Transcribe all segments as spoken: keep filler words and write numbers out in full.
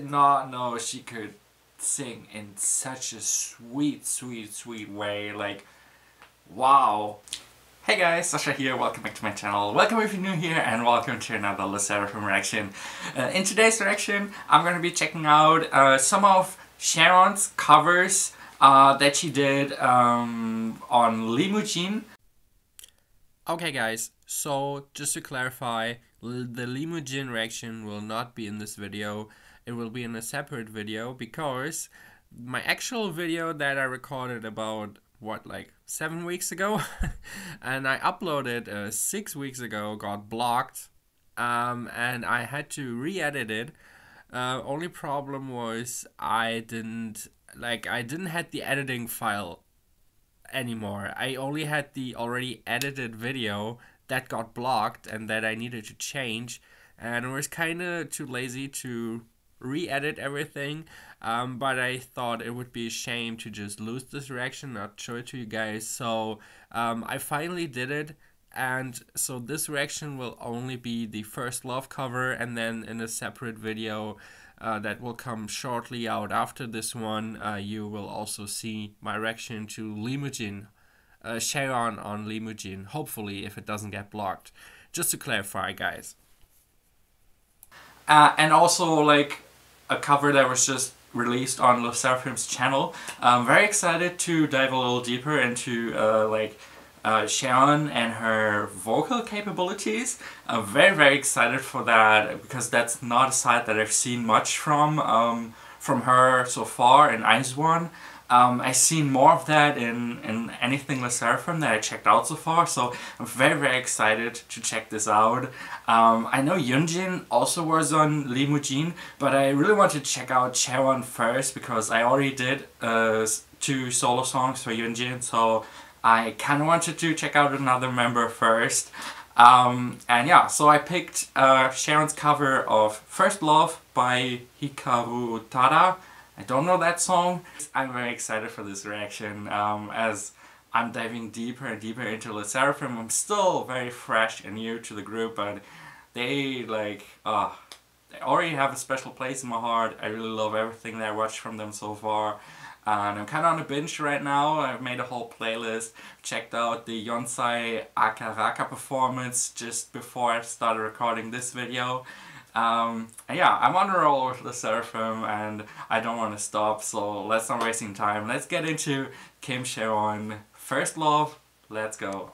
did not know she could sing in such a sweet, sweet, sweet way. Like, wow. Hey guys, Sasha here, welcome back to my channel. Welcome if you're new here and welcome to another SSERAFIM reaction. Uh, in today's reaction, I'm going to be checking out uh, some of Chaewon's covers uh, that she did um, on Limousine. Okay guys, so just to clarify, the Limousine reaction will not be in this video. It will be in a separate video because my actual video that I recorded about what, like seven weeks ago and I uploaded uh, six weeks ago got blocked, um, and I had to re-edit it. Uh, only problem was I didn't like I didn't have the editing file anymore. I only had the already edited video that got blocked and that I needed to change, and I was kind of too lazy to re-edit everything, um, but I thought it would be a shame to just lose this reaction, not show it to you guys. So um, I finally did it, and so this reaction will only be the First Love cover, and then in a separate video uh, that will come shortly out after this one, uh, you will also see my reaction to Limousine, uh, Chaewon on Limousine, hopefully, if it doesn't get blocked. Just to clarify, guys. Uh, and also, like, a cover that was just released on SSERAFIM's channel. I'm very excited to dive a little deeper into uh, like uh, Chaewon and her vocal capabilities. I'm very very excited for that because that's not a side that I've seen much from um, from her so far in Chaewon. Um, I've seen more of that in, in anything SSERAFIM that I checked out so far, so I'm very very excited to check this out. Um, I know Yoonjin also was on Limousine, but I really want to check out Chaewon first because I already did uh, two solo songs for Yoonjin, so I kind of wanted to check out another member first. Um, and yeah, so I picked uh, Chaewon's cover of First Love by Hikaru Utada. I don't know that song. I'm very excited for this reaction um, as I'm diving deeper and deeper into SSERAFIM. I'm still very fresh and new to the group, but they like, uh, they already have a special place in my heart. I really love everything that I watched from them so far. And I'm kind of on a binge right now. I've made a whole playlist, checked out the Yonsei Akaraka performance just before I started recording this video. Um, and yeah, I'm on a roll with SSERAFIM and I don't want to stop, so let's not wasting time. Let's get into Kim Chaewon, First Love, let's go.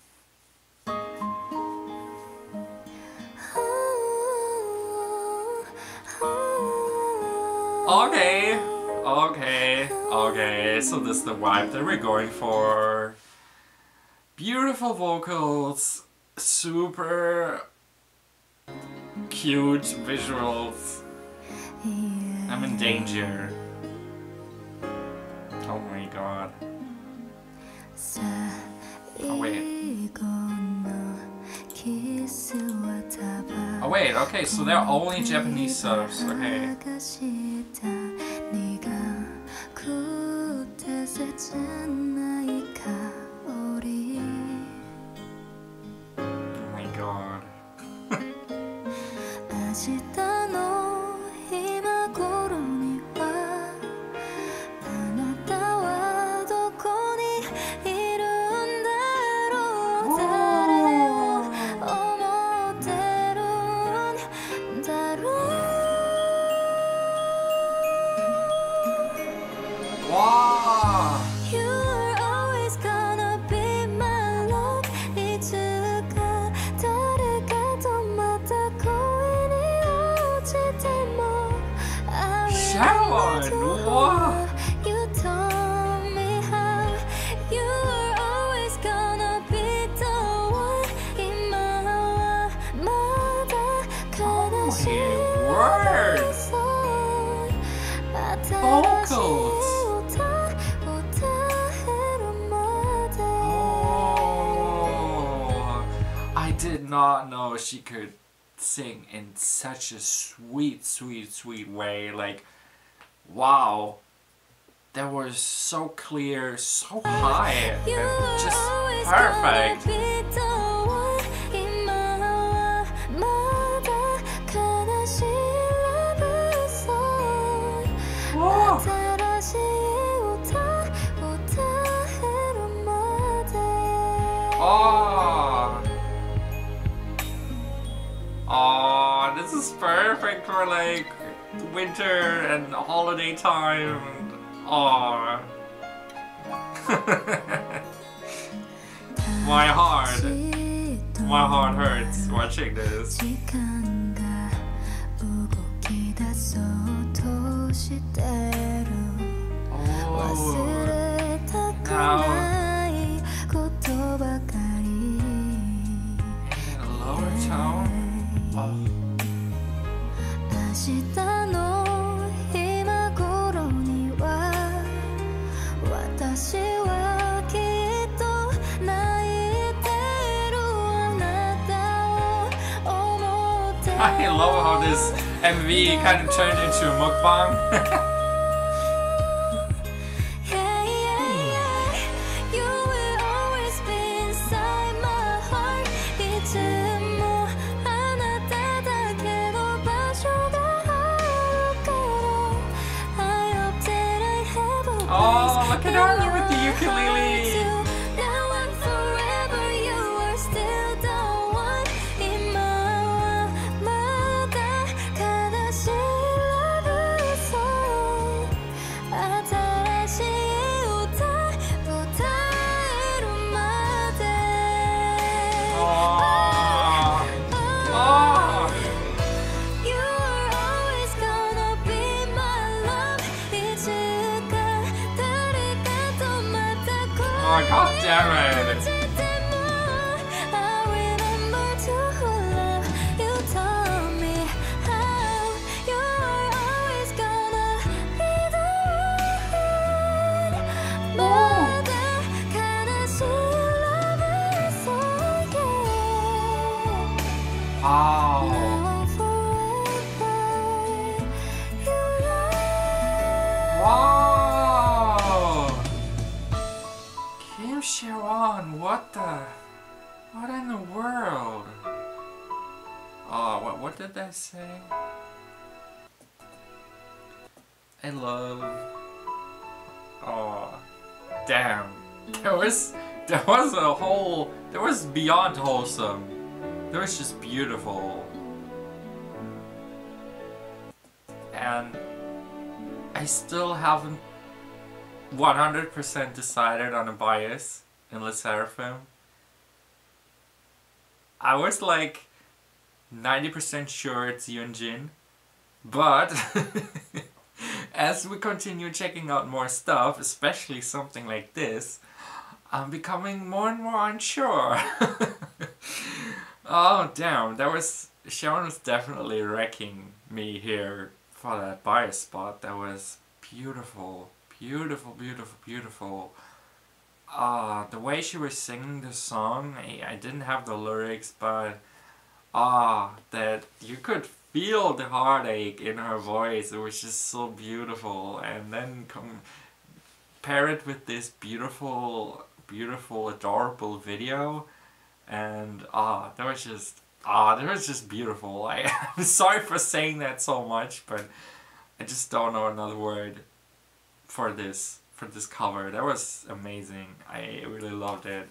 Okay, okay, okay, so this is the vibe that we're going for. Beautiful vocals, super cute visuals. I'm in danger. Oh my god. Oh wait. Oh wait, okay, so they're only Japanese subs, okay. Oh my god. Wow. You're always gonna be my love. Chaewon, wow. You told me how you were always gonna be the one in my Oh, words. Vocals. Oh, I did not know she could sing in such a sweet, sweet, sweet way. Like, wow. That was so clear, so high, and just perfect. Oh, this is perfect for like winter and holiday time. Oh. My heart. My heart hurts watching this. Oh. Now. Lower tone. Oh. I love how this M V kind of turned into a mukbang. Oh, look at her with the ukulele! Oh, god damn it! Wow! Wow! Kim Chaewon, what the? What in the world? Oh, what, what did they say? I love... Oh, damn. There was, there was a whole... There was beyond wholesome. There was just beautiful. And I still haven't one hundred percent decided on a bias in SSERAFIM. I was like ninety percent sure it's Yoonjin, but as we continue checking out more stuff, especially something like this, I'm becoming more and more unsure. Oh damn, that was... Chaewon was definitely wrecking me here for that bias spot. That was beautiful. Beautiful, beautiful, beautiful. Ah, uh, the way she was singing the song, I, I didn't have the lyrics, but ah, uh, that you could feel the heartache in her voice. It was just so beautiful. And then come pair it with this beautiful, beautiful, adorable video, and ah, uh, that was just ah, uh, that was just beautiful. I, I'm sorry for saying that so much, but I just don't know another word for this for this cover. That was amazing. I really loved it.